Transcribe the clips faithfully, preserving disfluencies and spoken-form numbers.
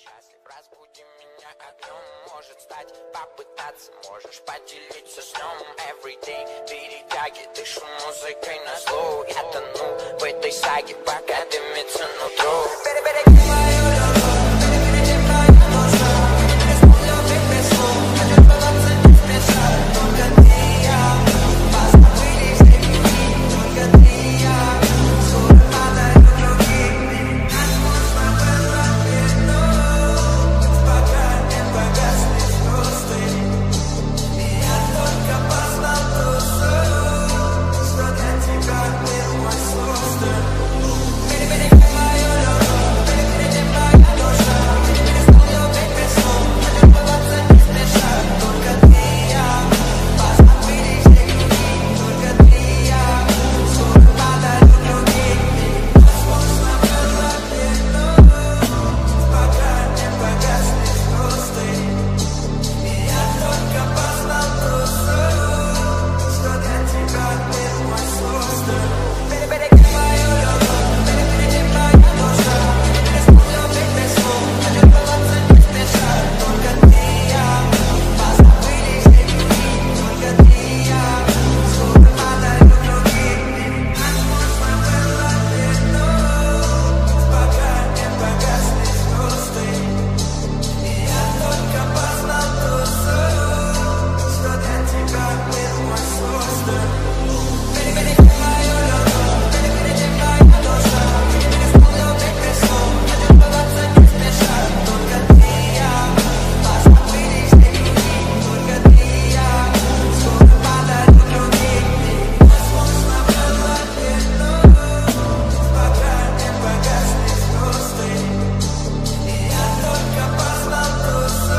несчастлив, разбуди меня огнем. Может стать, попытаться, можешь поделиться сном. Everyday перетяги, дышу музыкой на зло. Я тону в этой саге, пока дымится нутро. Перебереги мою любовь, перебереги мою душу. Без любви, без слов, хотят баланса не смешать. Только ты и я, позабыли все дни. Только ты и я, скоро подарю другим. Как можно было видно, пока не погасли звезды. И я только познал душу, что для тебя мир мой создан. Перебереги мою любовь, перебереги мою душу. Без любви, без слов, хотят баланса не смешать. Только ты и я, позабыли все дни. Только ты и я, скоро подарю другим. Возможно, было видно, пока не погасли звезды. И я только познал душу, что для тебя мир мой создан. Перебереги мою любовь, перебереги мою душу. Без любви, без слов, хотят баланса не смешать. Только ты и я, позабыли все дни. Только ты и я, скоро подарю другим. Возможно, было видно, пока не погасли звезды. И я только познал душу, что для тебя мир мой создан. Перебереги мою любовь, перебереги мою душу. Без любви, без слов, хотят баланса не смешать. Только ты и я, позабыли все дни. Только ты и я, скоро подарю другим. Возможно, было видно, пока не погасли звезды. И я только познал душу,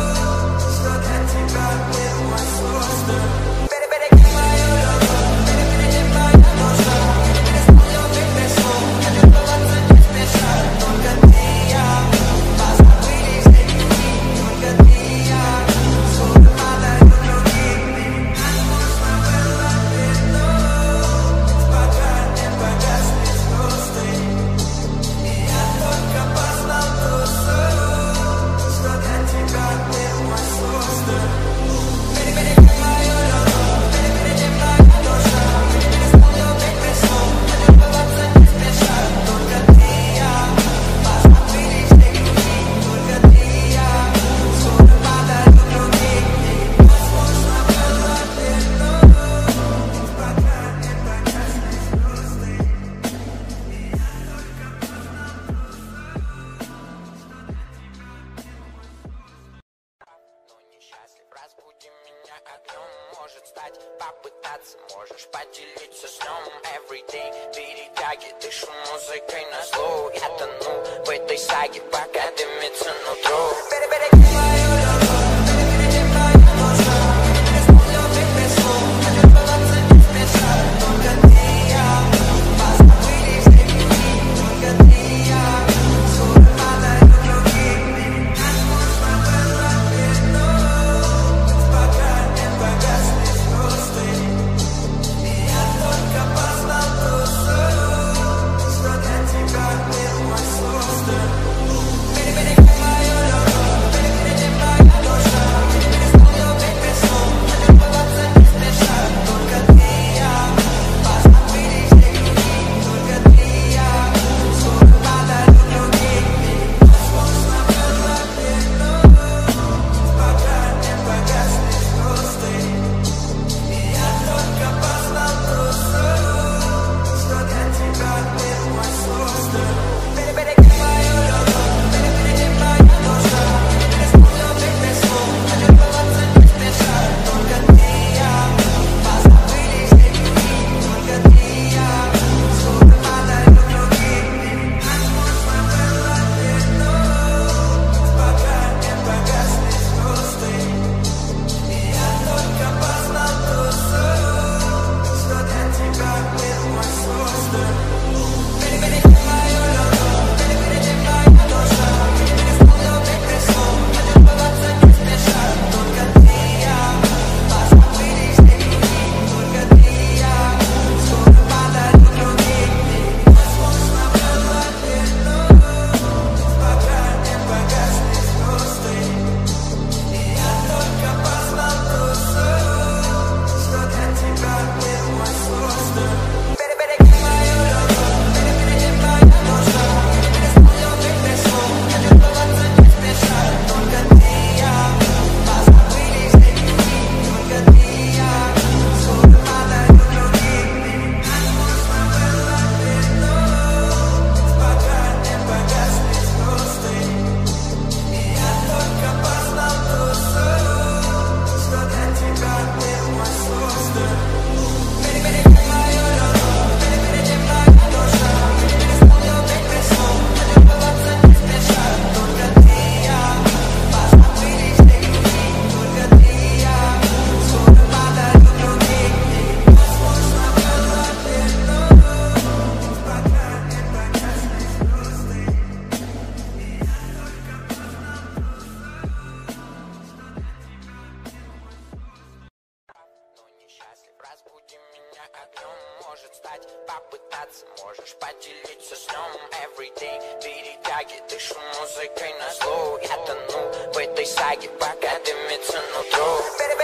что для тебя мир мой создан. Перебереги мою любовь, перебереги мою душу. Без любви, без слов, хотят баланса не смешать. Только ты и я, позабыли все дни. Только ты и я, скоро подарю другим. Возможно, было видно, пока не погасли звезды. И я только познал душу, что для тебя мир мой создан. Перебереги мою любовь, перебереги мою душу. Без любви, без слов, хотят баланса не смешать. Только ты и я, позабыли все дни. Только ты и я, скоро подарю другим. Возможно, было видно, пока не погасли звезды. И я только познал но несчастлив, разбуди меня огнем. Может стать, попытаться, можешь поделиться сном. Everyday перетяги, дышу музыкой на зло. Я тону в этой саге, пока дымится нутро. Перебереги мою любовь, перебереги мою душу. Без любви, без слов, хотят баланса не смешать. Только ты и я, позабыли все дни. Только ты и я, скоро подарю другим. Возможно, было видно, пока не погасли звезды. И я только познал душу, что для тебя мир мой создан. попытаться, можешь поделиться сном. Everyday перетяги, дышу музыкой на зло. Я тону в этой саге, пока дымится нутро.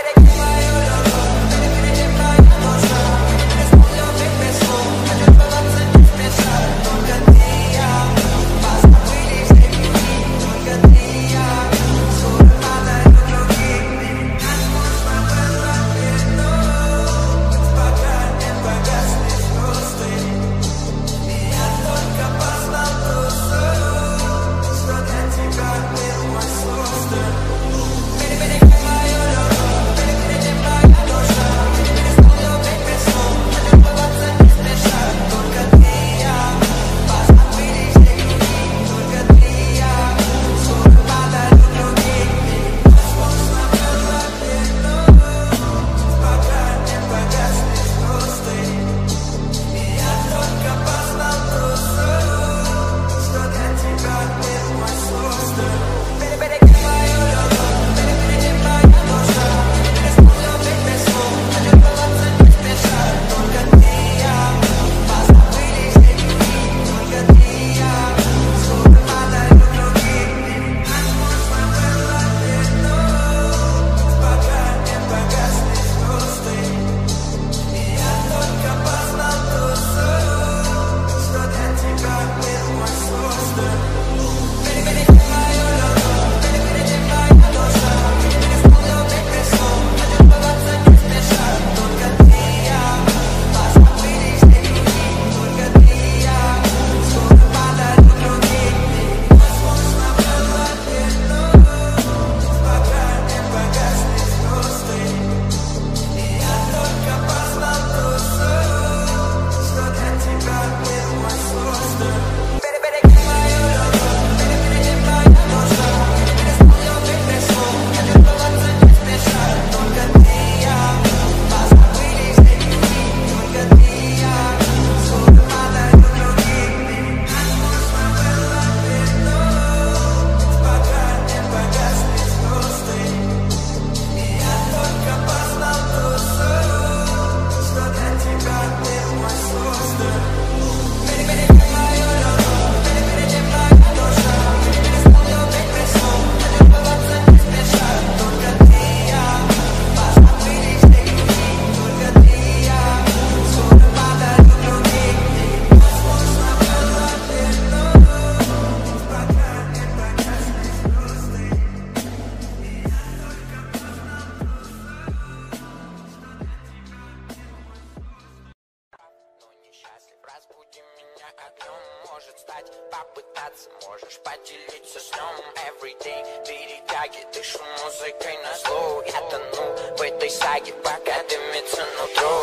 Разбуди меня огнем, может стать, попытаться, можешь поделиться сном. Everyday перетяги, дышу музыкой на зло. Я тону в этой саге, пока дымится нутро.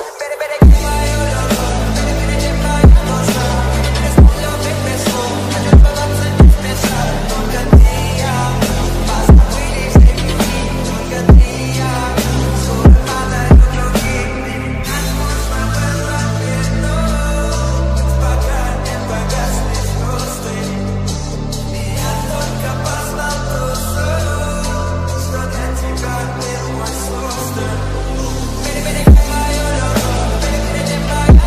Baby, baby,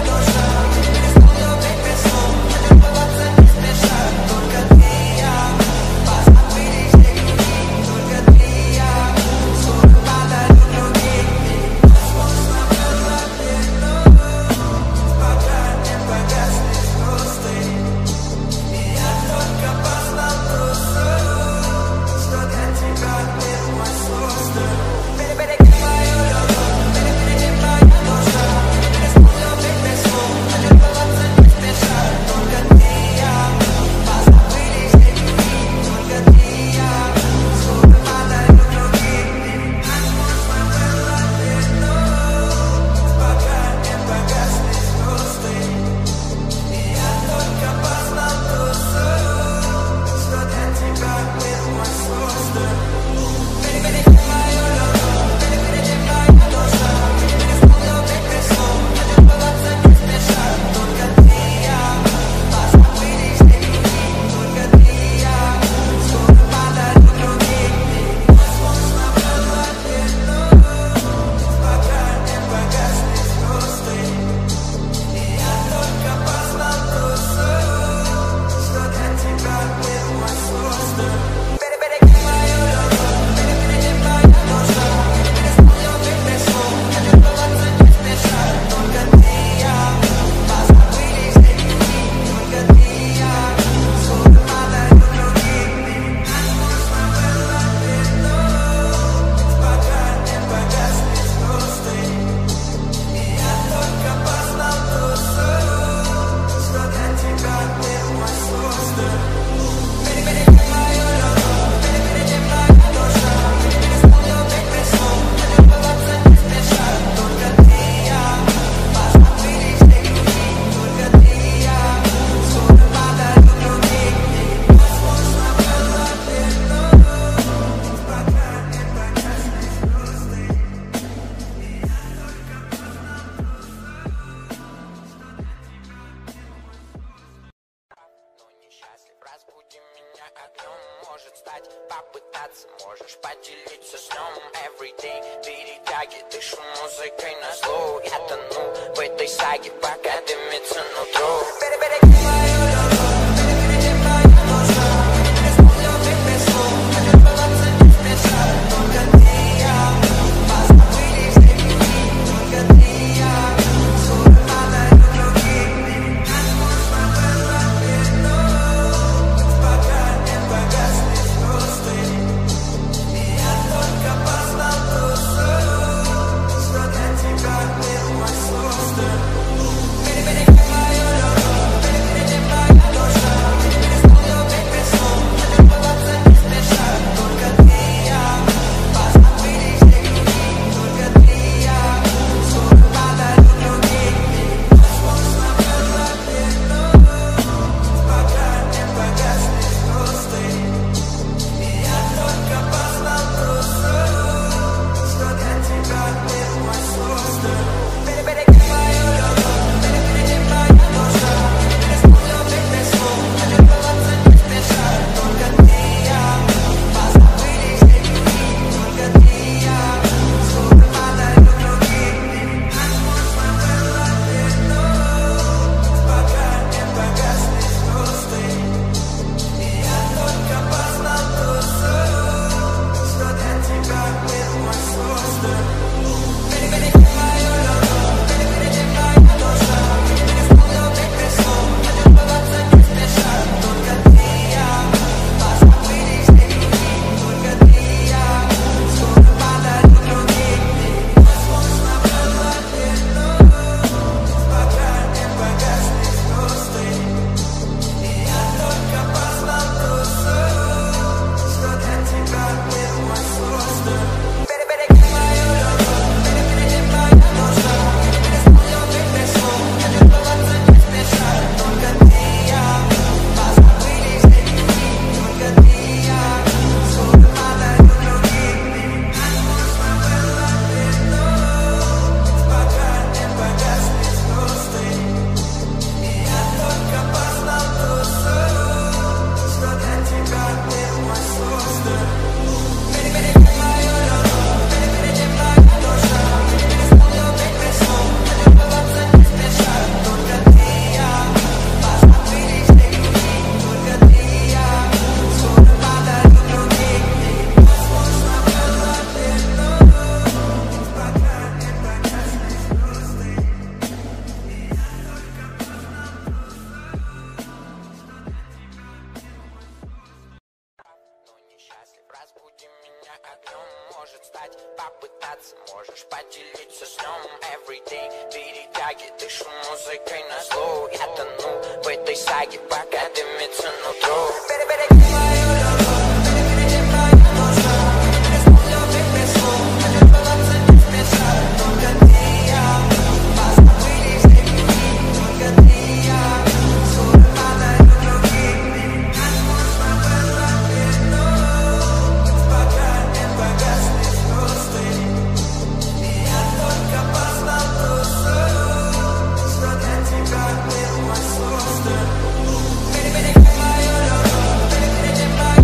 меня огнем может стать, попытаться можешь поделиться сном. Everyday перетяги, дышу музыкой на зло. Я тону в этой саге, пока дымится нутро. Перебереги мою дорогу, перебереги мою душу. Не смогу быть без слов, хочу оставаться не спеша. Только ты и я, позабыли все дни. Только ты и я, скоро падают другие. Как можно было видно, пока не погасли звезды. И я только познал душу, что для тебя мир мой создан. Перебереги мою дорогу, перебереги мою душу. Не смогу быть без слов, хочу оставаться не спеша. Только ты и я, позабыли все дни. Только ты и я, скоро падают другие. Возможно было видно, пока не погасли звезды. И я только познал душу, что для тебя мир мой создан. Перебереги мою дорогу, перебереги мою душу. Не смогу быть без слов, хочу оставаться не спеша. Только ты и я, позабыли все дни. Только ты и я, скоро падают другие. Возможно было видно, пока не погасли звезды. И я только познал душу, что для тебя мир мой создан. Перебереги мою дорогу, перебереги мою душу. Не смогу быть без слов, хочу оставаться не спеша. Только ты и я, позабыли все дни. Только ты и я, скоро падают другие. Возможно было видно, пока не погасли звезды. И я только познал душу, что для тебя мир мой создан. Перебереги мою дорогу, перебереги мою душу. Не смогу быть без слов, хочу оставаться не спеша. Только ты и я, позабыли все дни. Только ты и я, скоро падают другие. Возможно было видно, пока не погасли звезды. И я только познал душу, что для тебя мир мой создан. Перебереги мою дорогу, перебереги мою душу. Не смогу быть без слов, хочу оставаться не спеша. Только ты и я, позабыли все дни. Только ты и я, скоро падают другие. Возможно было видно, пока не погасли звезды. И я только познал но несчастлив, разбуди меня огнем может стать, попытаться можешь поделиться сном. Everyday перетяги, дышу музыкой на зло. Я тону в этой саге, пока дымится нутро. Перебереги мою дорогу, перебереги мою душу. Не смогу быть без слов, хочу оставаться не спеша. Только ты и я, позабыли все дни. Только ты и я, скоро падают другие. Возможно было видно, пока не погасли звезды. И я только познал душу, что для тебя мир мой создан. Перебереги мою дорогу, перебереги мою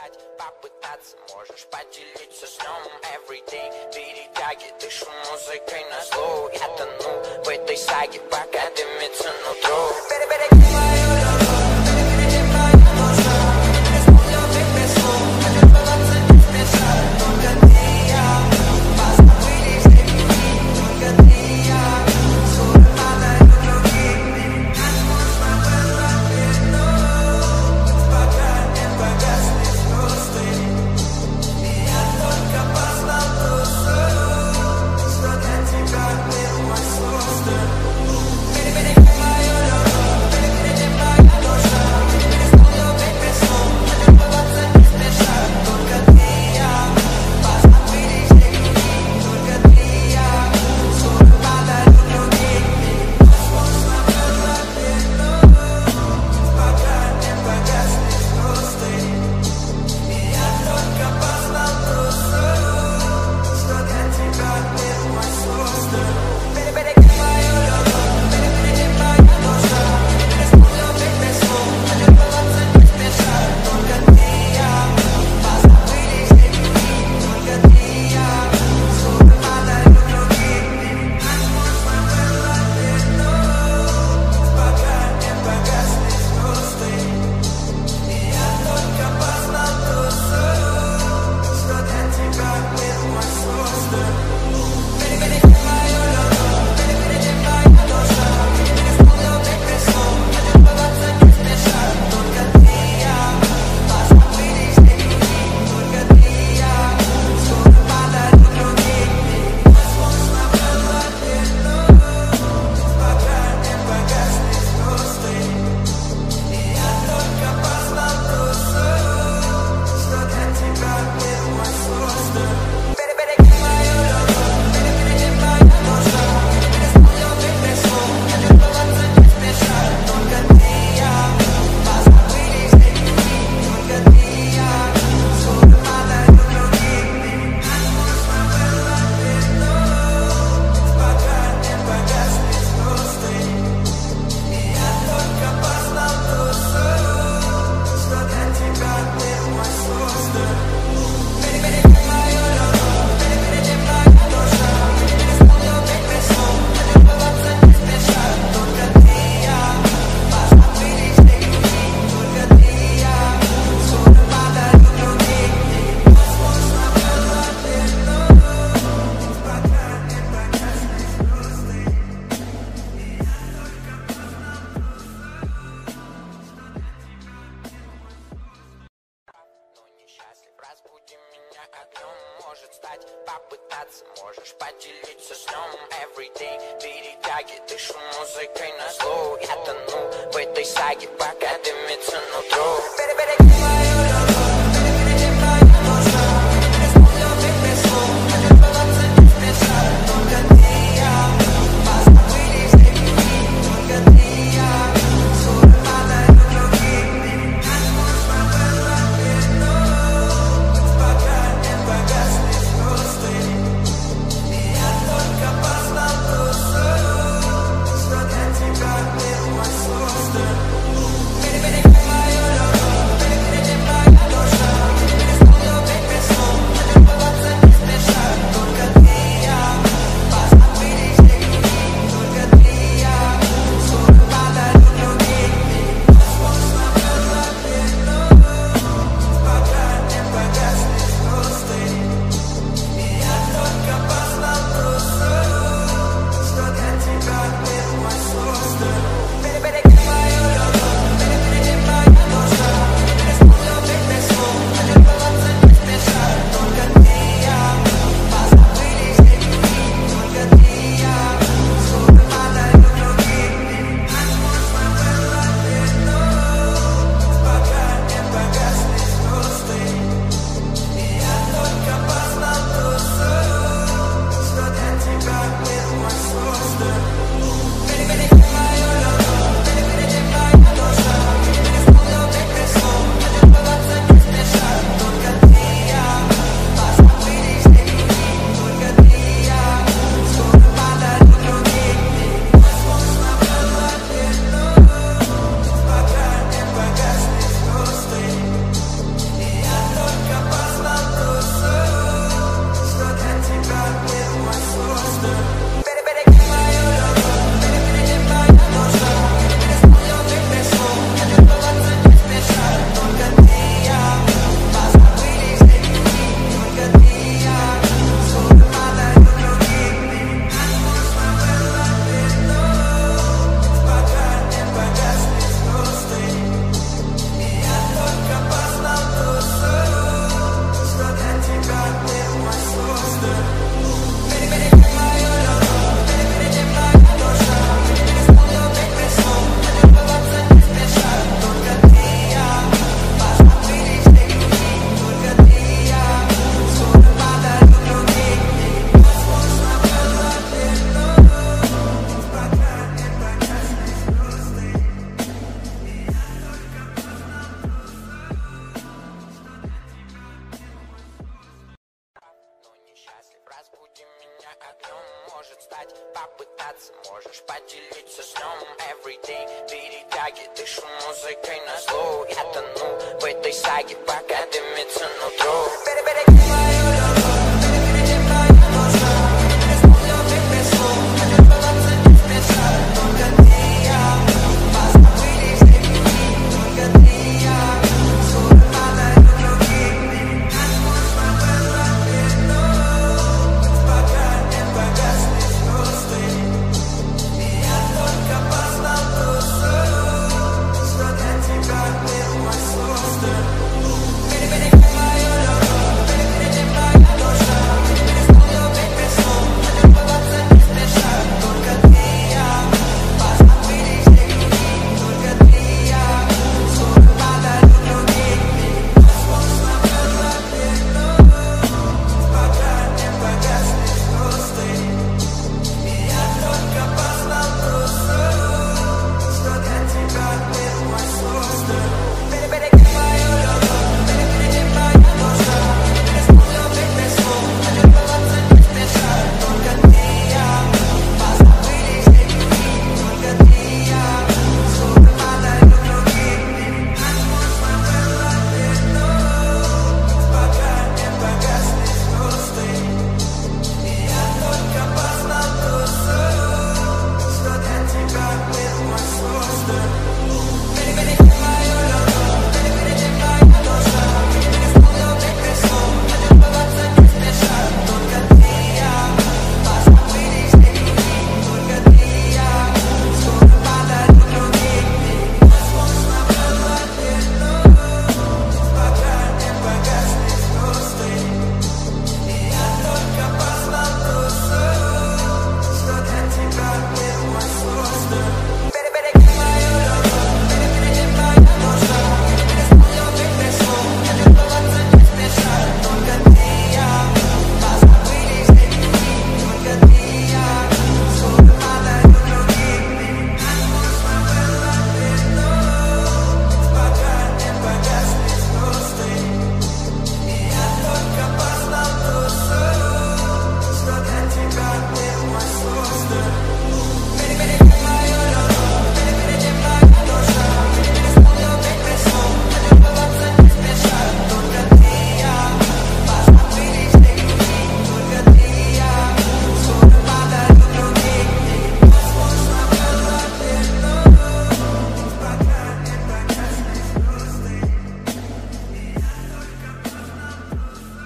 встать, попытаться, можешь поделиться сном. Everyday перетяги, дышу музыкой на зло. Я тону в этой саге, пока дымится нутро. Перебереги мою дорогу, перебереги мою душу. Исполню тебе сон, хочу сбываться не спеша. Только ты и я, позабыли все пути. Только ты и я, скоро падают другие. Как можно было видно, пока не погасли звезды. И я только познал душу, что для тебя мир мой создан. Перебереги мою дорогу, перебереги мою душу. Исполню тебе сон, хочу сбываться не спеша. Только ты и я, позабыли все пути. Только ты и я, скоро падают другие. Возможно, было видно, пока не погасли звезды. И я только познал душу, что для тебя мир мой создан. Перебереги мою дорогу, перебереги мою душу. Исполню тебе сон, хочу сбываться не спеша. Только ты и я, позабыли все пути. Только ты и я, скоро падают другие. Возможно, было видно, пока не погасли звезды. И я только познал душу, что для тебя мир мой создан. Перебереги мою дорогу, перебереги мою душу. Исполню тебе сон, хочу сбываться не спеша. Только ты и я, позабыли все пути. Только ты и я, скоро падают другие. Возможно, было видно, пока не погасли звезды. И я только познал душу, что для тебя мир мой создан. Перебереги мою дорогу, перебереги мою душу. Исполню тебе сон, хочу сбываться не спеша. Только ты и я, позабыли все пути. Только ты и я, скоро падают другие. Возможно, было видно, пока не погасли звезды. И я только познал душу, что для тебя мир мой создан. Перебереги мою дорогу, перебереги мою душу. Исполню тебе сон, хочу сбываться не спеша. Только ты и я, позабыли все пути. Только ты и я, скоро падают другие. Возможно, было видно, пока не погасли звезды. И я только познал но несчастлив, разбуди меня огнем. Может стать, попытаться, можешь поделиться сном. Everyday перетяги, дышу музыкой на зло. Я тону в этой саге, пока дымится нутро. Перебереги мою дорогу, перебереги мою душу. Исполню тебе сон, хочу сбываться не спеша. Только ты и я, позабыли все пути. Только ты и я, скоро падают другие. Возможно, было видно, пока не погасли звезды. И я только познал душу, что для тебя мир мой создан. снем everyday. Перетяги, дышу музыкой на зло. Я тону в этой саге, пока дымится нутро. Перебереги мою любовь, перебереги мою душу. Без слов, без слов, хотел баланса не спешать. Только ты и я, позабылись любви. Только ты и я, скоро падают другие. Как можно было вернуть, пока не погасли звезды. И я только познал ту суть, что для тебя мир мой создан. Перебереги мою любовь, перебереги мою душу. Без слов, без слов, хотел баланса не спешать. Только ты и я, позабылись любви. Только ты и я, скоро падают другие. Возможно было вернуть, пока не погасли звезды. И я только познал ту суть, что для тебя мир мой создан. Перебереги мою любовь, перебереги мою душу. Без слов, без слов, хотел баланса не спешать. Только ты и я, позабылись любви. Только ты и я, скоро падают другие. Как можно было вернуть, пока не погасли звезды. И я только познал ту суть, что для тебя мир мой создан. Перебереги мою любовь, перебереги мою душу. Без слов, без слов, хотел баланса не спешать. Только ты и я, позабылись любви. Только ты и я, скоро падают другие. Возможно было вернуть, пока не погасли звезды. И я только познал ту суть, что для тебя мир мой создан. Перебереги мою любовь, перебереги мою душу. Без слов, без слов, хотел баланса не спешать. Только ты и я, позабылись любви. Только ты и я, скоро падают другие. Как можно было вернуть, пока не погасли звезды. И я только познал ту суть, что для тебя мир мой создан. Перебереги мою любовь, перебереги мою душу. Без слов, без слов, хотел баланса не спешать. Только ты и я, позабылись любви. Только ты и я, скоро падают другие. Возможно было вернуть, пока не погасли звезды. И я только познал ту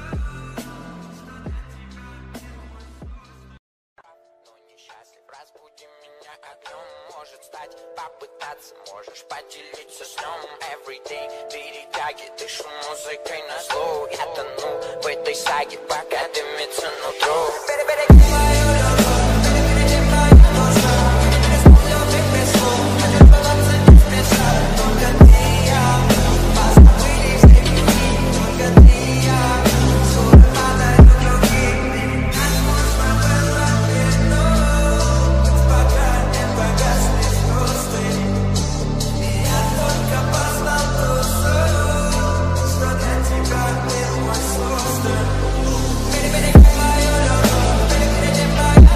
но несчастлив. Разбуди меня огнем, может стать, попытаться. Можешь поделиться сном everyday. Перетяги, дышу музыкой на зло. Я тону в этой саге, пока дымится нутро. Перебереги мою любовь, перебереги мою душу. Без слов, без слов, хотел баланса не спешать. Только ты и я, позабылись любви. Только ты и я, скоро падают другие. Как можно было вернуть, пока не погасли звезды. И я только познал ту суть, что для тебя мир мой создан. Перебереги мою любовь, перебереги мою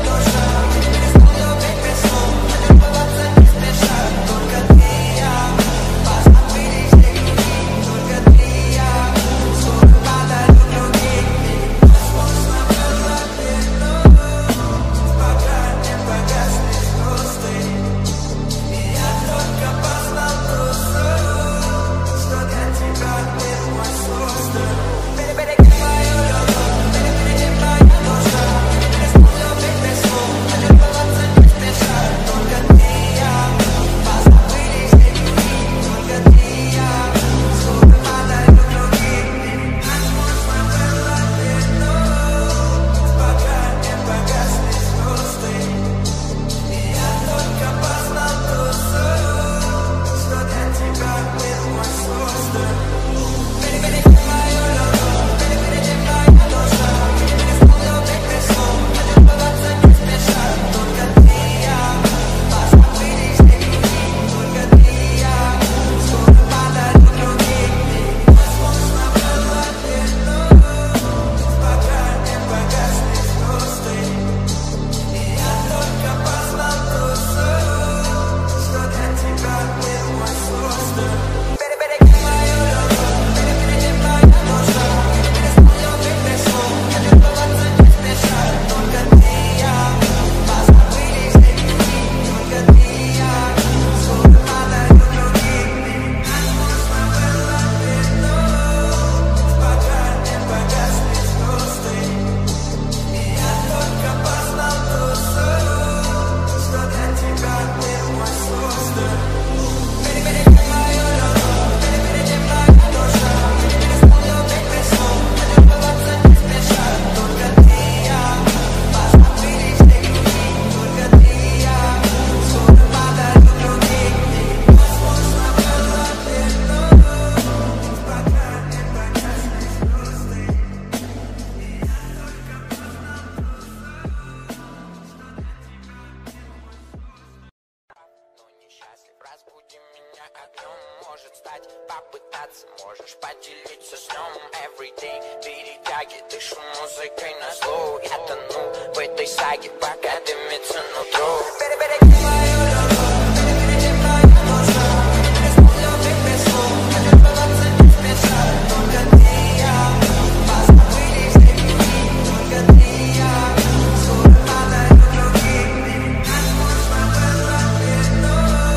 Разбуди меня огнем, может стать, попытаться, можешь поделиться сном. Everyday перетяги, дышу музыкой на зло. Я тону в этой саге, пока дымится нутро. Перебереги мою любовь, перебереги мои глаза. Любить без слов, любоваться не спеша. Только ты и я, позабыли все дни. Только ты и я, скоро падают другие. Как можно было видно,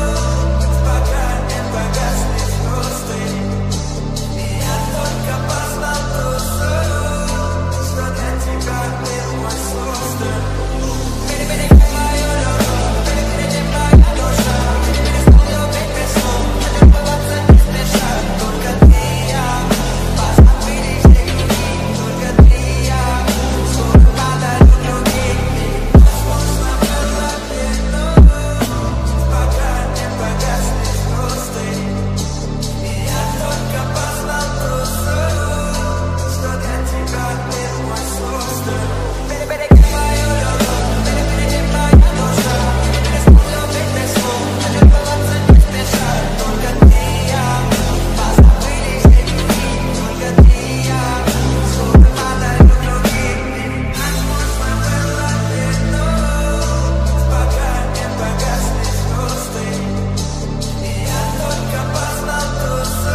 пока не погасли звезды. И я только познал ту суть, что для тебя мир мой создан. Перебереги мою любовь, перебереги моя душа. Перестань любить без слов, любоваться не спеша. Только ты и я, позабыли все дни. Только ты и я, скоро падают другие. Возможно было видно, пока не погасли звезды. И я только познал ту суть, что для тебя мир мой создан. Перебереги мою любовь, перебереги моя душа. Перестань любить без слов, любоваться не спеша. Только ты и я, позабыли все дни. Только ты и я, скоро падают другие. Как можно было видно, пока не погасли звезды. И я только познал ту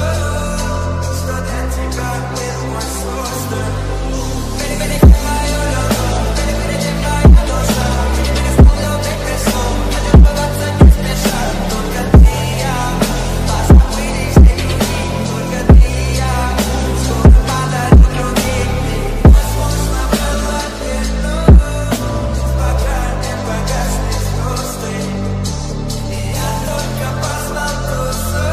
суть, что для тебя мир мой создан. Перебереги мою любовь, перебереги моя душа. Перестань любить без слов, любоваться не спеша. Только ты и я, позабыли все дни. Только ты и я, скоро падают другие. Возможно было видно, пока не погасли звезды. И я только познал ту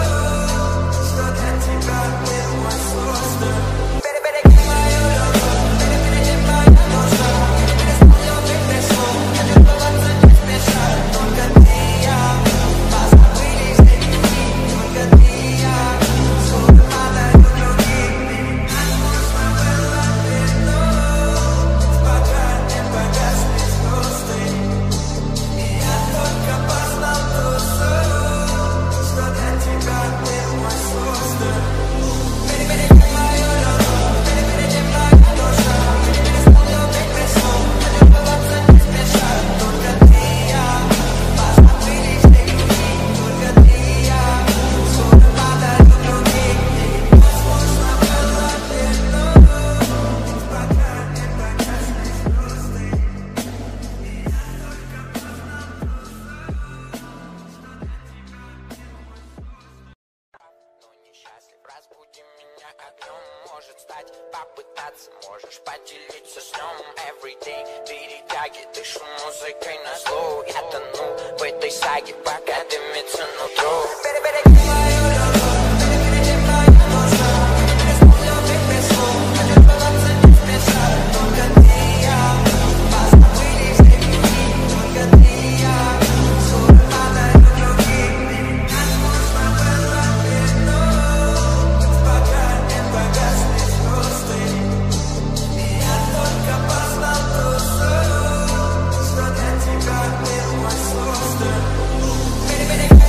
суть, что для тебя мир мой создан. Перебереги мою любовь, перебереги моя душа. Перестань любить без слов, любоваться не спеша. Только ты и я, позабыли все дни. Только ты и я, скоро падают другие. Как можно было видно, пока не погасли звезды. И я только познал ту суть, что для тебя мир мой создан. Перебереги мою любовь, перебереги моя душа. Перестань любить без слов, любоваться не спеша. Только ты и я, позабыли все дни. Только ты и я, скоро падают другие. Возможно было видно, пока не погасли звезды. И я только познал ту суть, что для тебя мир мой создан. Но несчастлив, разбуди меня огнем, может стать, попытаться, можешь поделиться сном. Everyday перетяги, дышу музыкой на зло. Я тону в этой саге, пока дымится нутро. Перебереги мою любовь, перебереги моя душа. Перестань любить без слов, любоваться не спеша. Только ты и я, позабыли все дни. Только ты и я, скоро падают другие. Как можно было видно, пока не погасли звезды. И я только познал ту суть, что для тебя мир мой создан. Перебереги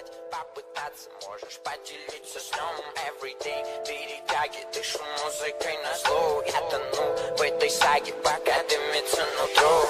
попытаться, можешь поделиться сном. Everyday перетяги, дышу музыкой на зло. Я тону в этой саге, пока дымится нутро.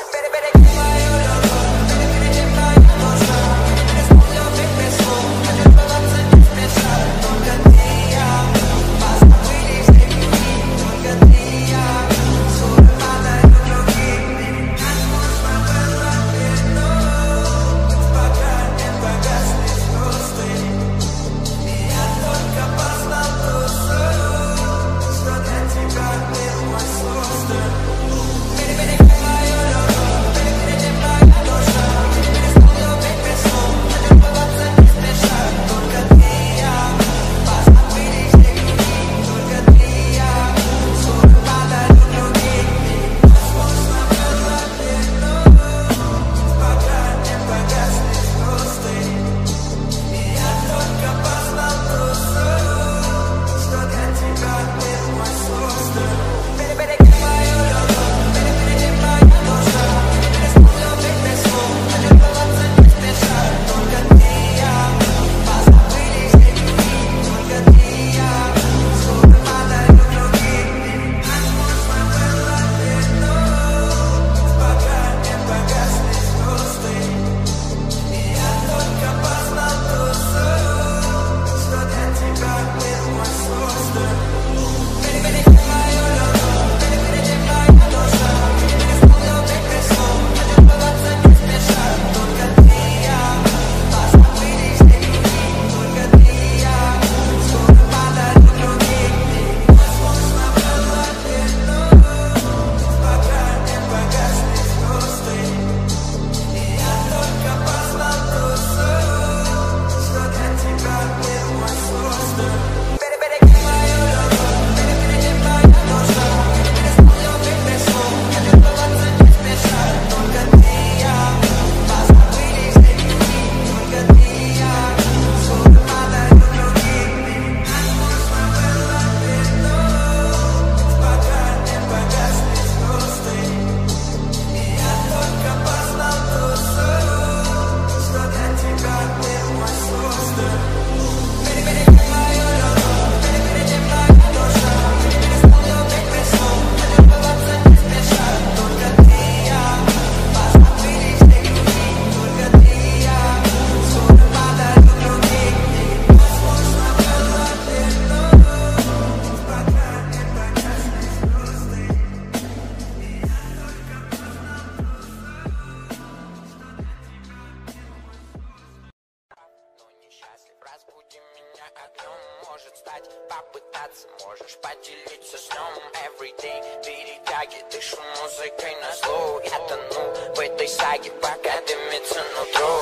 Разбуди меня огнем, может стать, попытаться, можешь поделиться сном. Everyday перетяги, дышу музыкой на зло. Я тону в этой саге, пока дымится нутро.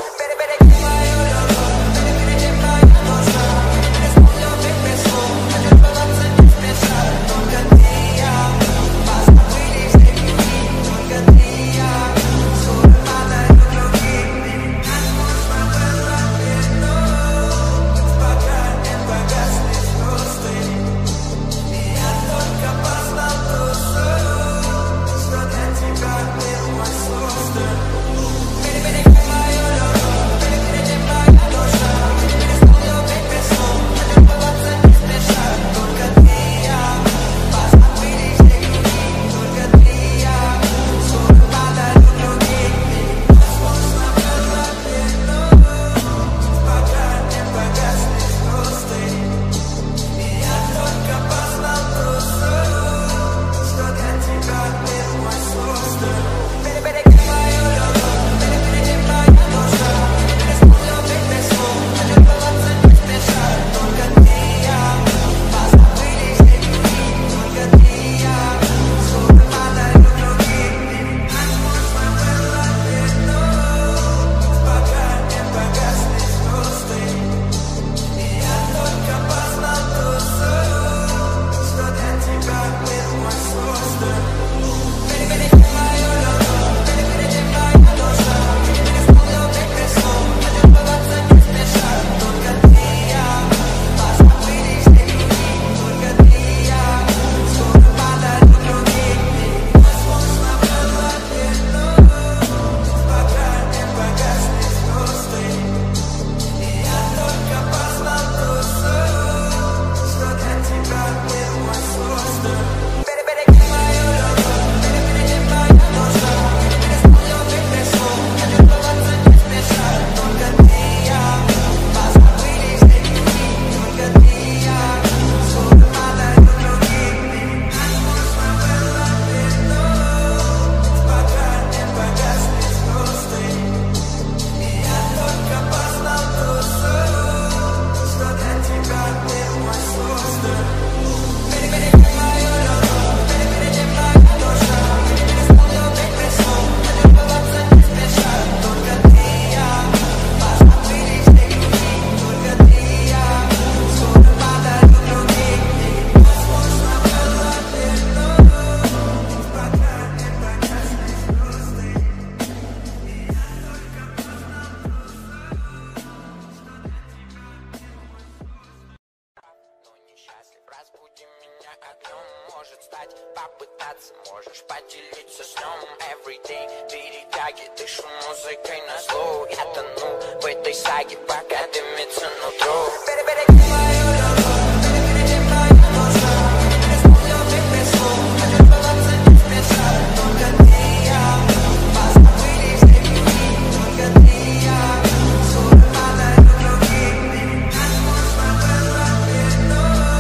попытаться, можешь поделиться с ним. Everyday перетяги, дышу музыкой на зло. Я тону в этой саге, пока дымится нутро. Перебереги мою дорогу, перебереги мою душу. Не смогу быть без слов, хочу оставаться не спеша. Только ты и я, позабыли все дни. Только ты и я, скоро падают другие. Как можно было видно,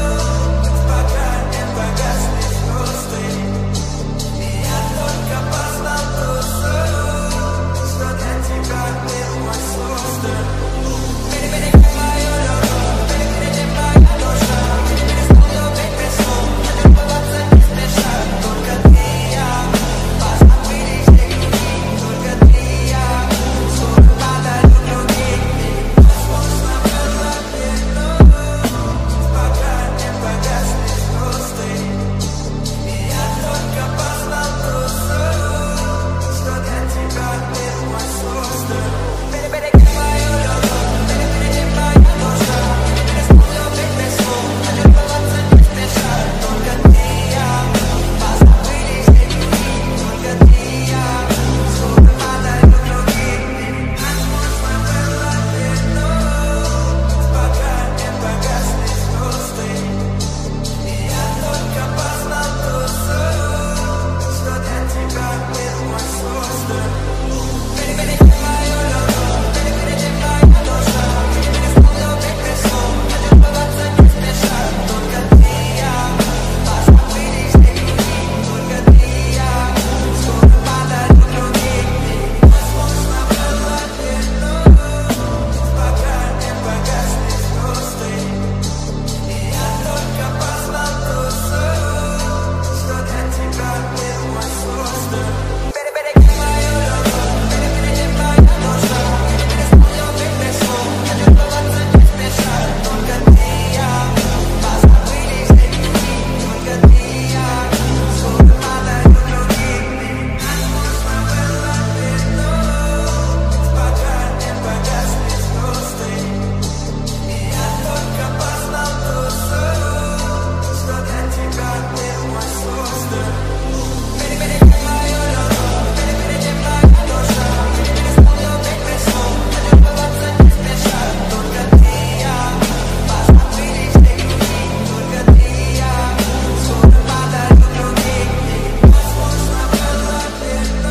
пока не погасли звезды. И я только познал ту суть, что для тебя мир мой создан. Перебереги мою дорогу, перебереги мою душу. Не смогу быть без слов, хочу оставаться не спеша. Только ты и я, позабыли все дни. Только ты и я, скоро падают другие. Возможно было видно, пока не погасли звезды. И я только познал ту суть, что для тебя мир мой создан. Перебереги мою дорогу, перебереги мою душу. Не смогу быть без слов, хочу оставаться не спеша. Только ты и я, позабыли все дни. Только ты и я, скоро падают другие. Возможно было видно, пока не погасли звезды. И я только познал ту суть, что для тебя мир мой создан. Перебереги мою дорогу, перебереги мою душу. Не смогу быть без слов, хочу оставаться не спеша. Только ты и я, позабыли все дни. Только ты и я, скоро падают другие. Возможно было видно, пока не погасли звезды. И я только познал ту суть, что для тебя мир мой создан. Перебереги мою дорогу, перебереги мою душу. Не смогу быть без слов, хочу оставаться не спеша. Только ты и я, позабыли все дни. Только ты и я, скоро падают другие. Возможно было видно, пока не погасли звезды. И я только познал ту суть, что для тебя мир мой создан. Перебереги мою дорогу, перебереги мою душу. Не смогу быть без слов, хочу оставаться не спеша. Только ты и я, позабыли все дни. Только ты и я, скоро падают другие. Возможно было видно,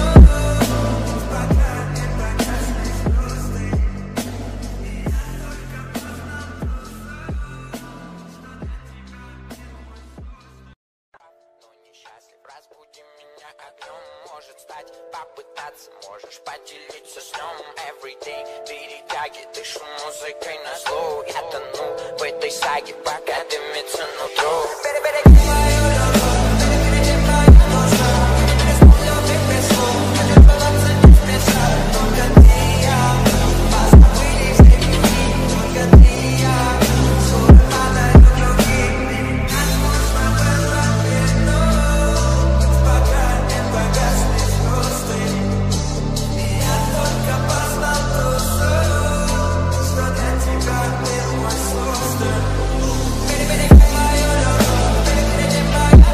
пока не погасли звезды. И я только познал ту но несчастлив, разбуди меня огнем. Может стать, попытаться, можешь поделиться с ним. Everyday перетяги, дышу музыкой на зло. Я тону в этой саге, пока дымится нутро. Перебереги мою дорогу, перебереги мою душу. Не смогу быть без слов, хочу оставаться не спеша. Только ты и я, позабыли все дни. Только ты и я, скоро падают другие. Возможно было видно, пока не погасли звезды. И я только познал ту суть, что для тебя мир мой создан. Перебереги мою дорогу, перебереги мою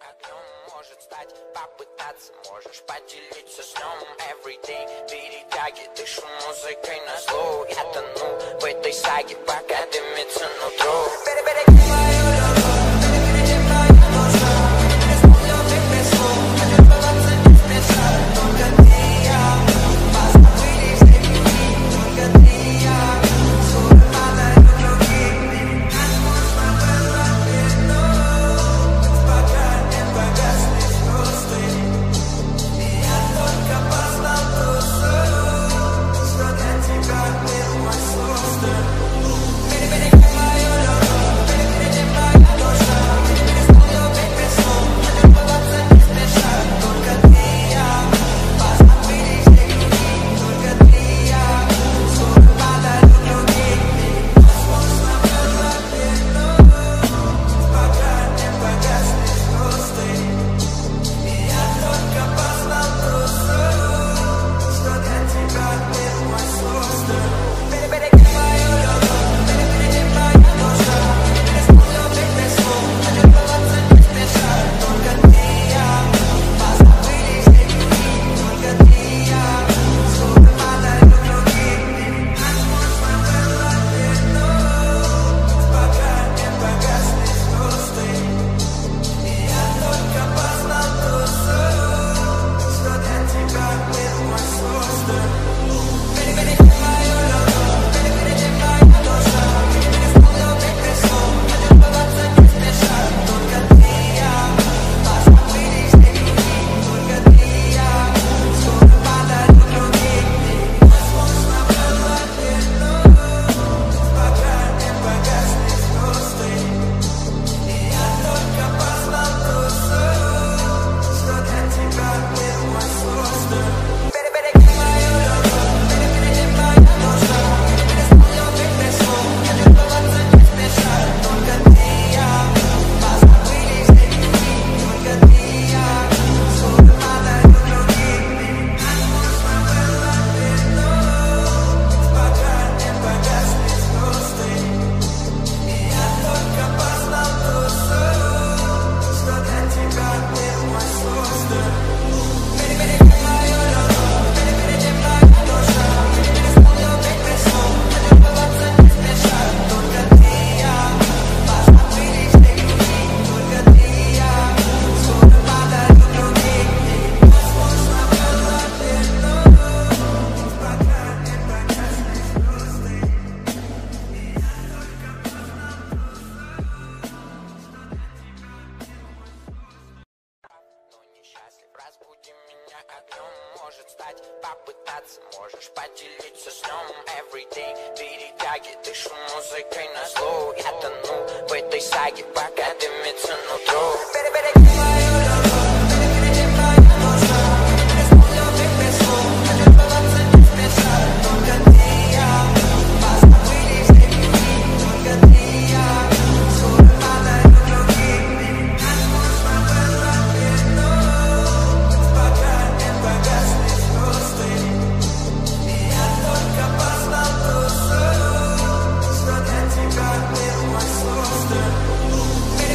огнем может стать, попытаться можешь поделиться сном. Everyday перетяги, дышу музыкой на зло. Я тону в этой саге, пока дымится нутро. Перебереги мою дорогу, перебереги мою душу. Исполню тебе слов, хочу плаваться без спеша. Только ты и я, позабыли все пути. Только ты и я, скоро падают другие. Как можно было видно, пока не погасли звезды. И я только познал ту суть, что для тебя мир мой создан. Перебереги мою дорогу, перебереги мою душу. Исполню тебе слов, хочу плаваться без спеша. Только ты и я, позабыли все пути. Только ты и я, скоро падают другие. Возможно, было видно, пока не погасли звезды. И я только познал ту суть, что для тебя мир мой создан. Перебереги мою дорогу, перебереги мою душу. Исполню тебе слов, хочу плаваться без спеша. Только ты и я, позабыли все пути. Только ты и я, скоро падают другие. Возможно, было видно, пока не погасли звезды. И я только познал ту суть, что для тебя мир мой создан. Перебереги мою дорогу, перебереги мою душу. Исполню тебе слов, хочу плаваться без спеша. Только ты и я, позабыли все пути. Только ты и я, скоро падают другие. Возможно, было видно, пока не погасли звезды. И я только познал ту суть, что для тебя мир мой создан. Перебереги мою дорогу, перебереги мою душу. Исполню тебе слов, хочу плаваться без спеша. Только ты и я, позабыли все пути. Только ты и я, скоро падают другие. Возможно, было видно, пока не погасли звезды. И я только познал ту суть, что для тебя мир мой создан. Перебереги мою дорогу, перебереги мою душу. Исполню тебе слов, хочу плаваться без спеша. Только ты и я, позабыли все пути. Только ты и я, скоро падают другие. Возможно, было видно, пока не погасли звезды. И я только познал ту суть, что для тебя мир мой создан. Перебереги мою дорогу, перебереги мою душу. Исполню тебе слов, хочу плаваться без спеша. Только ты и я, позабыли все пути. Только ты и я, скоро падают другие. Возможно, было видно, пока не погасли звезды. И я только познал ту но несчастлив, разбуди меня огнем может стать, попытаться можешь поделиться сном. Everyday перетяги, дышу музыкой на зло. Я тону в этой саге, пока дымится нутро. Перебереги мою дорогу, перебереги мою душу. Исполню тебе слов, хочу плаваться без спеша. Только ты и я, позабыли все пути. Только ты и я, скоро падают другие. Возможно, было видно, пока не погасли звезды. И я только познал ту суть, что для тебя мир мой создан.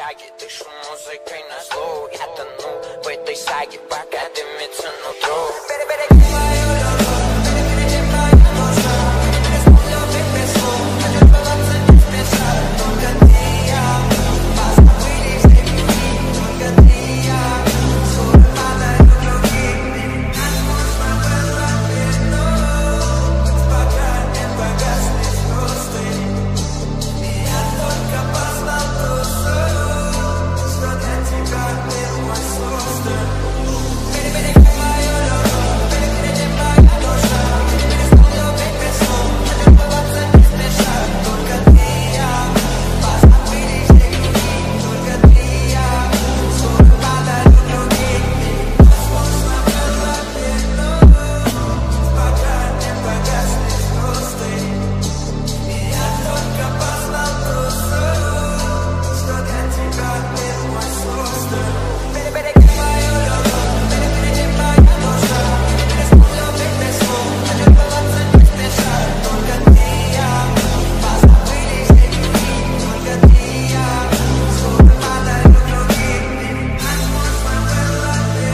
тяге, дышу музыкой на зло. Я тону в этой саге, пока дымится нутро. Перебереги мою любовь, перебереги мою душу. Любить без слов, хочу сбываться не спеша. Только ты и я, позабыли все любви. Только ты и я, скоро падают другие. Как можно было вернуть, пока не погасли звезды. И я только познал ту суть, что для тебя мир мой создан. Перебереги мою любовь, перебереги мою душу. Любить без слов, хочу сбываться не спеша. Только ты и я, позабыли все любви. Только ты и я, скоро падают другие. Возможно было вернуть, пока не погасли звезды. И я только познал ту суть, что для тебя мир мой создан. Перебереги мою любовь, перебереги мою душу. Любить без слов, хочу сбываться не спеша. Только ты и я, позабыли все любви. Только ты и я, скоро падают другие. Как можно было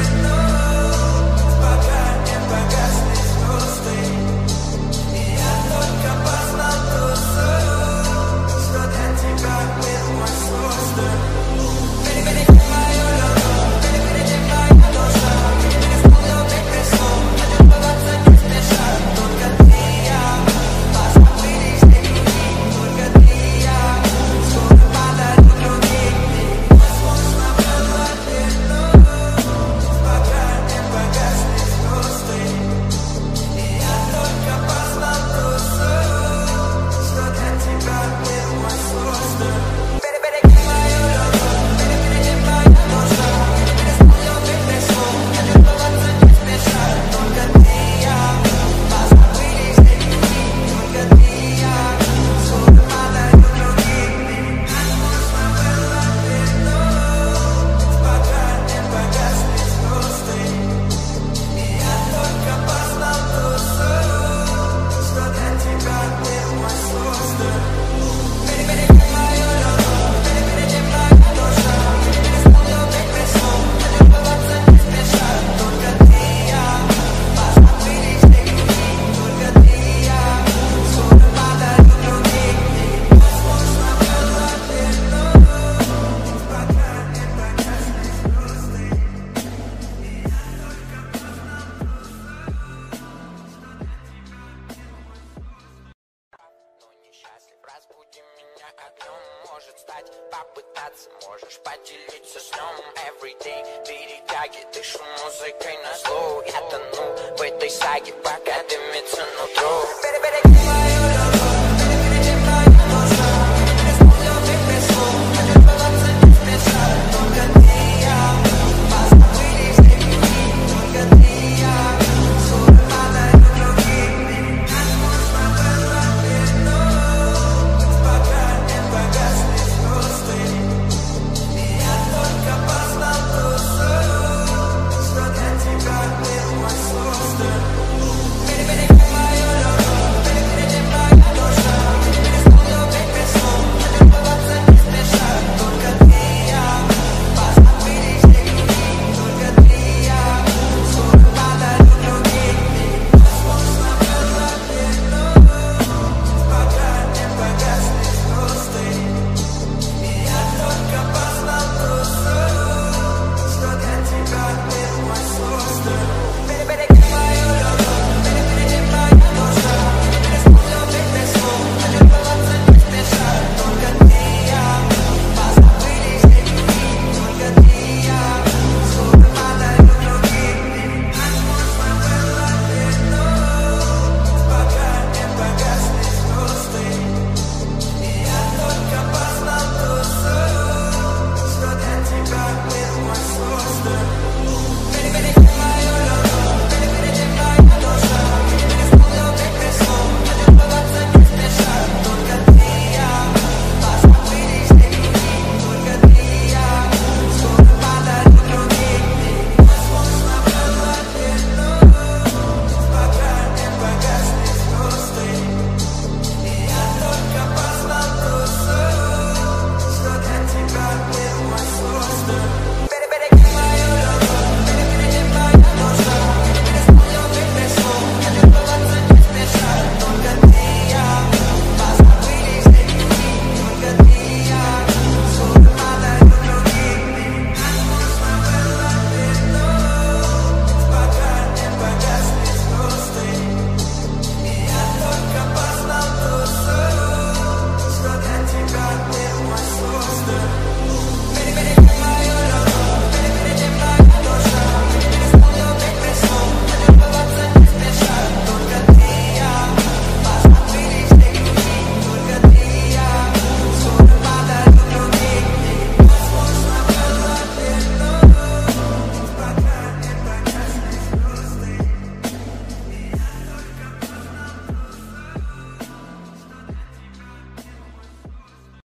вернуть, пока не погасли звезды. И я только познал ту суть, что для тебя мир мой создан. Перебереги мою любовь, перебереги мою душу. Любить без слов, хочу сбываться не спеша. Только ты и я, позабыли все любви. Только ты и я, скоро падают другие. Возможно было вернуть, пока не погасли звезды. И я только познал ту суть, что для тебя мир мой создан. Перебереги мою любовь, перебереги мою душу. Любить без слов, хочу сбываться не спеша. Только ты и я, позабыли все любви. Только ты и я, скоро падают другие. Как можно было вернуть, пока не погасли звезды. И я только познал ту суть, что для тебя мир мой создан. Перебереги мою любовь, перебереги мою душу. Любить без слов, хочу сбываться не спеша. Только ты и я, позабыли все любви. Только ты и я, скоро падают другие. Возможно было вернуть, пока не погасли звезды. И я только познал ту но несчастлив. Разбуди меня огнем, может стать, попытаться, можешь поделиться сном. Everyday перетяги, дышу музыкой на зло. Я тону в этой саге, пока дымится нутро. Перебереги мою любовь.